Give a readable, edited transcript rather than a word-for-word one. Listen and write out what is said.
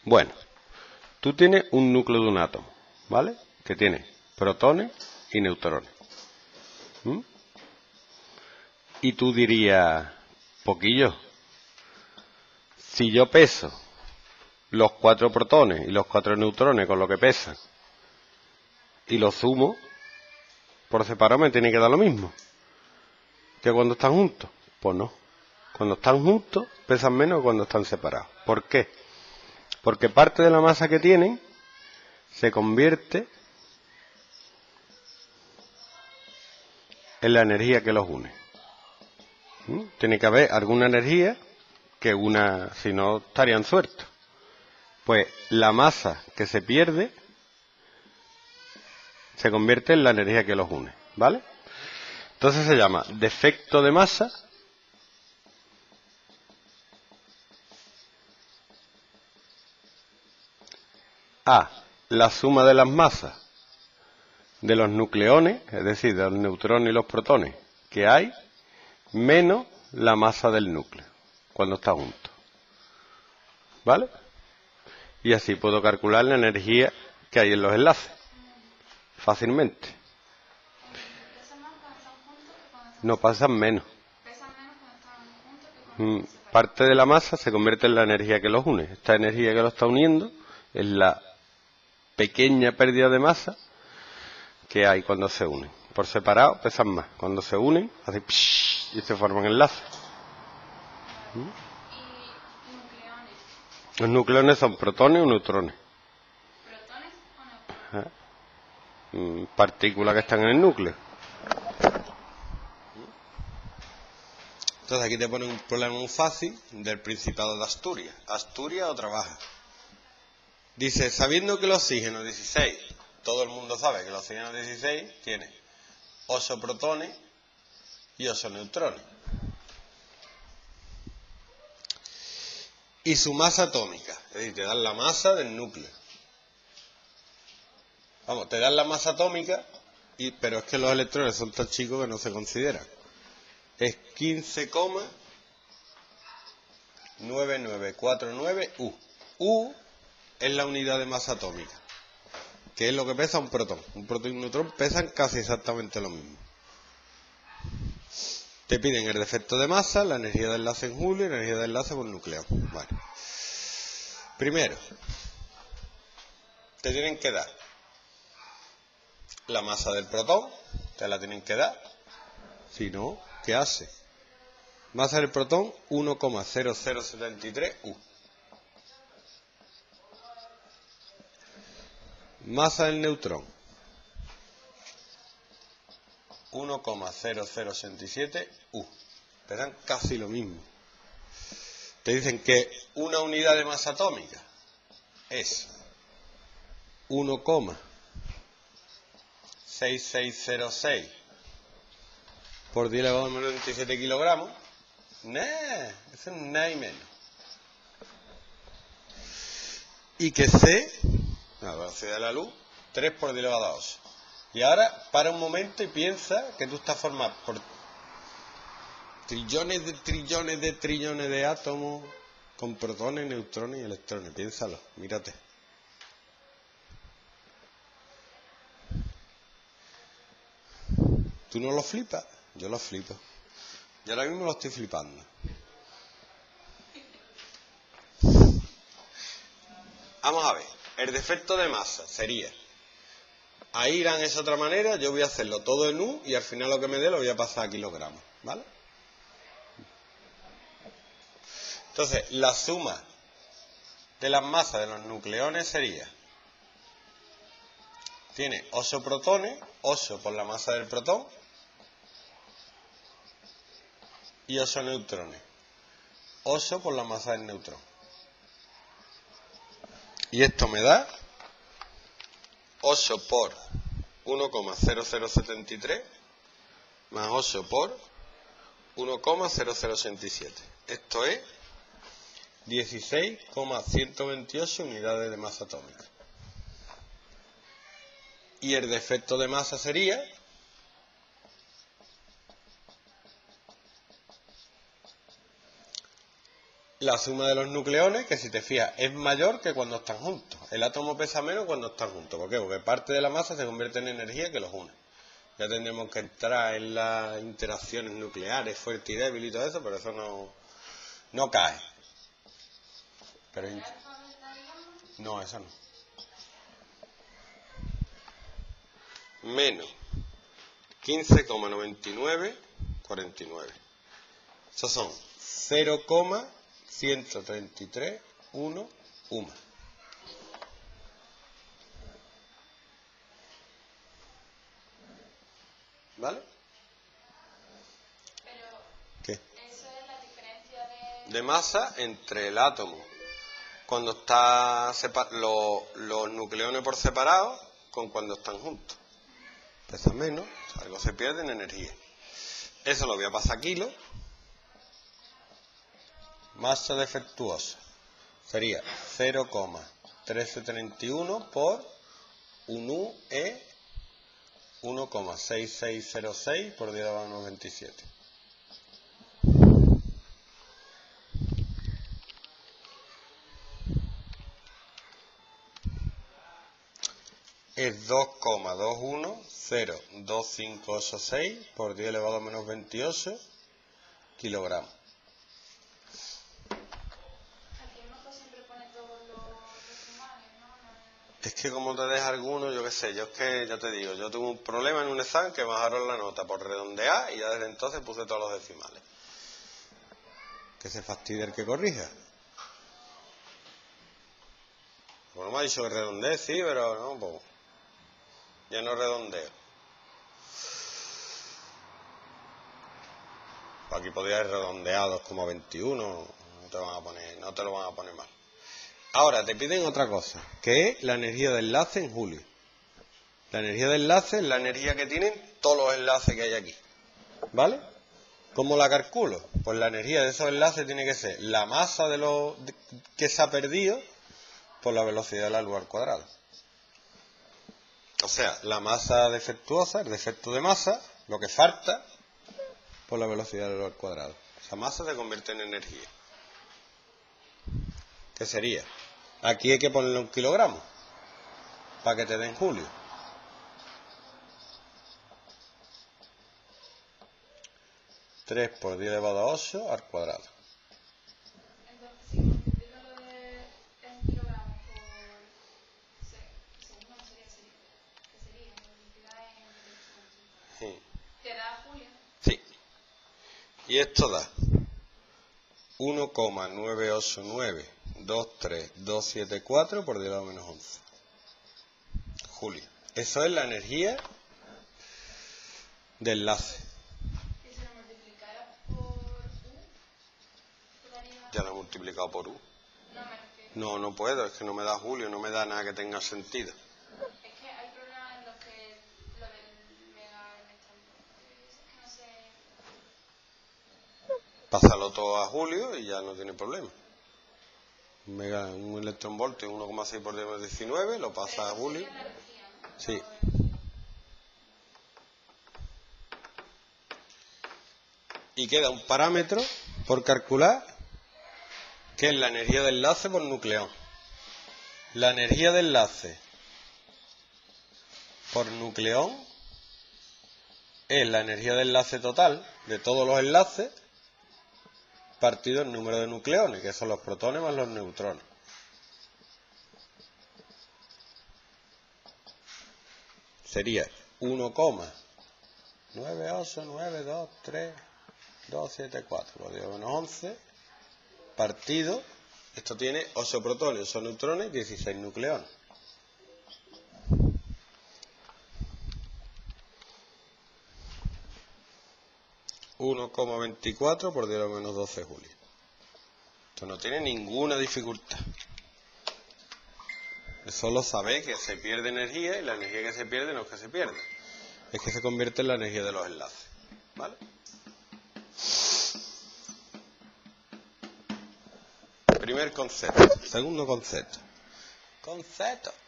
Bueno, tú tienes un núcleo de un átomo, ¿vale? Que tiene protones y neutrones. Y tú dirías, poquillo, si yo peso los 4 protones y los 4 neutrones con lo que pesan y los sumo, por separado me tiene que dar lo mismo que cuando están juntos. Pues no. Cuando están juntos pesan menos que cuando están separados. ¿Por qué? Porque parte de la masa que tienen se convierte en la energía que los une. Tiene que haber alguna energía que una, si no estarían sueltos. Pues la masa que se pierde se convierte en la energía que los une, ¿vale? Entonces se llama defecto de masa a la suma de las masas de los nucleones, es decir, de los neutrones y los protones que hay, menos la masa del núcleo, cuando está junto. ¿Vale? Y así puedo calcular la energía que hay en los enlaces, fácilmente. No, pasan menos. Parte de la masa se convierte en la energía que los une. Esta energía que los está uniendo es la pequeña pérdida de masa que hay cuando se unen. Por separado pesan más. Cuando se unen, hacen y se forman enlaces. Los nucleones son protones o neutrones. ¿Protones o neutrones? Partículas que están en el núcleo. Entonces aquí te pone un problema muy fácil del Principado de Asturias. ¿Asturias o trabaja? Dice, sabiendo que el oxígeno 16, todo el mundo sabe que el oxígeno 16 tiene 8 protones y 8 neutrones. Y su masa atómica, es decir, te dan la masa del núcleo. Vamos, te dan la masa atómica, pero es que los electrones son tan chicos que no se consideran. Es 15,9949 U. U es la unidad de masa atómica, que es lo que pesa un protón. Un protón y un neutrón pesan casi exactamente lo mismo. Te piden el defecto de masa, la energía de enlace en Joule y la energía de enlace por nucleo. Bueno. Primero, te tienen que dar la masa del protón, te la tienen que dar. Si no, ¿qué hace? Masa del protón 1,0073 U. Masa del neutrón 1,0067 U. Pesan casi lo mismo. Te dicen que una unidad de masa atómica es 1,6606 por 10 elevado a menos 27 kilogramos. Eso es nada y menos. Y que C, la velocidad de la luz, 3 por 10 elevado a 8. Y ahora para un momento y piensa que tú estás formado por trillones de átomos con protones, neutrones y electrones. Piénsalo, mírate. ¿Tú no lo flipas? Yo lo flipo. Yo ahora mismo lo estoy flipando. Vamos a ver, el defecto de masa sería, ahí irán esa otra manera, yo voy a hacerlo todo en U y al final lo que me dé lo voy a pasar a kilogramos, ¿vale? Entonces, la suma de las masas de los nucleones sería, tiene 8 protones, 8 por la masa del protón y 8 neutrones, 8 por la masa del neutrón. Y esto me da 8 por 1,0073 más 8 por 1,0067. Esto es 16,128 unidades de masa atómica. Y el defecto de masa sería la suma de los nucleones, que si te fijas es mayor que cuando están juntos. El átomo pesa menos cuando están juntos. ¿Por qué? Porque parte de la masa se convierte en energía que los une. Ya tendremos que entrar en las interacciones nucleares, fuerte y débil y todo eso, pero eso no cae. Pero, no, eso no. Menos 15,9949. Esos son 0,13311. ¿Vale? Pero ¿qué? eso es la diferencia De masa entre el átomo cuando está los nucleones por separado con cuando están juntos. Pesa menos, algo se pierde en energía. Eso lo voy a pasar a kilos. Masa defectuosa sería 0,1331 por un U E 1,6606 por 10 a la menos 27. Es 2,2102586 por 10 elevado a menos 28 kilogramos. aquí en Moto siempre pone todos los decimales, ¿no? Es que como te deja alguno, yo qué sé, yo es que, ya te digo, yo tuve un problema en un examen que me bajaron la nota por redondear y ya desde entonces puse todos los decimales. Que se fastidie el que corrija. Bueno, me ha dicho que redondee, sí, pero no, pues ya no redondeo. Aquí podría haber redondeado 2,21, no te lo van a poner mal. Ahora, te piden otra cosa, que es la energía de enlace en Joule. La energía de enlace es la energía que tienen todos los enlaces que hay aquí. ¿Vale? ¿Cómo la calculo? Pues la energía de esos enlaces tiene que ser la masa que se ha perdido por la velocidad de la luz al cuadrado. O sea, la masa defectuosa, el defecto de masa, lo que falta, por la velocidad de la luz al cuadrado. Esa masa se convierte en energía. ¿Qué sería? Aquí hay que ponerle un kilogramo para que te den Julio. Tres por 10 elevado a 8 al cuadrado. Entonces, si multiplico lo de en kilogramos por segundo, no sería así. ¿Qué sería? Multiplicar en... Sí. ¿Te da Julio? Sí. Y esto da 1,98923274 por 10 elevado a menos 11. Julio. Eso es la energía de enlace. ¿Y si lo multiplicara por U? ¿Te daría...? Ya lo he multiplicado por U. No, me refiero. No puedo, es que no me da Julio, no me da nada que tenga sentido. Es que hay problemas en los que lo del mega es que no sé... Pásalo todo a Julio y ya no tiene problema. Un electronvoltio 1,6 por 10 menos 19, lo pasa a Julio. Sería la energía, ¿no? Sí. Y queda un parámetro por calcular, que es la energía de enlace por nucleón. La energía de enlace por nucleón es la energía de enlace total de todos los enlaces partido el número de nucleones, que son los protones más los neutrones. Sería 1,98923,274 por 10 menos 11 partido, esto tiene 8 protones, 8 neutrones, 16 nucleones. (1,24 por 10 menos 12 Julio). Esto no tiene ninguna dificultad. Es solo saber que se pierde energía y la energía que se pierde no es que se pierda, es que se convierte en la energía de los enlaces. ¿Vale? Primer concepto. Segundo concepto. Concepto.